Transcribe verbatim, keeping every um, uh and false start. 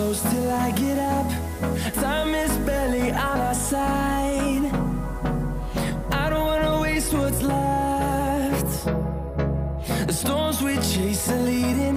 close till I get up. Time is barely on our side. I don't wanna waste what's left. The storms we chase are leading